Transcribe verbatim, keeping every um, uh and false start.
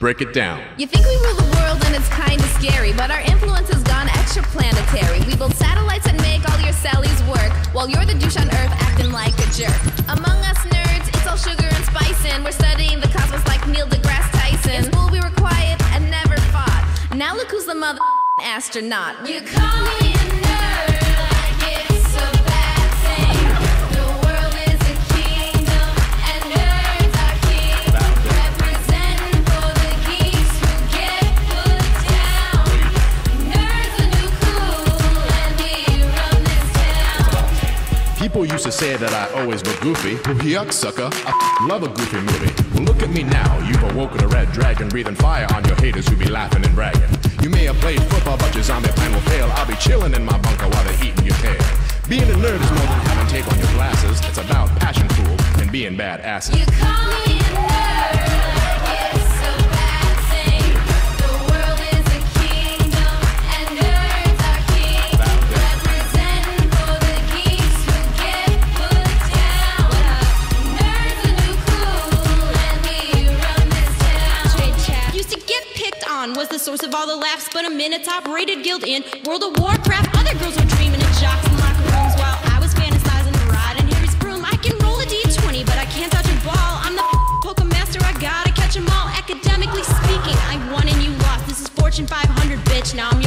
break it down. You think we rule the world and it's kinda scary, but our influence has gone extraplanetary. We build satellites and make all your Sallys work, while you're the douche on Earth acting like a jerk. Among us nerds, it's all sugar and spice, and we're studying the cosmos like Neil deGrasse Tyson. In school we were quiet and never fought. Now look who's the mother astronaut. You call me a nerd like it's a bad thing. The world is a kingdom and nerds are kings. Representing for the geeks who get put down. Nerds are new cool and we run this town. People used to say that I always look goofy. Well, yuck, sucker, I f- love a goofy movie. Well, look at me now, you've awoken a red dragon, breathing fire on your haters who be laughing and bragging. You may have played football, but your zombie plan will fail. I'll be chilling in my bunker while they're eating your tail. Being a nerd is more than having tape on your glasses. It's about passion, fool, and being bad asses. You call me a nerd like it's a bad thing. The world is a kingdom and nerds are kings. Representing for the geeks who get put down. Nerds are new cool and we run this town. Straight chat. Used to get picked on, was the source of all the laughs, but a minute top rated guild in World of Warcraft. Other girls were dreaming of jocks in locker rooms while I was fantasizing to ride in Harry's broom. I can roll a D twenty, but I can't touch a ball. I'm the Pokemon master, I gotta catch 'em all. Academically speaking, I won and you lost. This is Fortune five hundred, bitch. Now I'm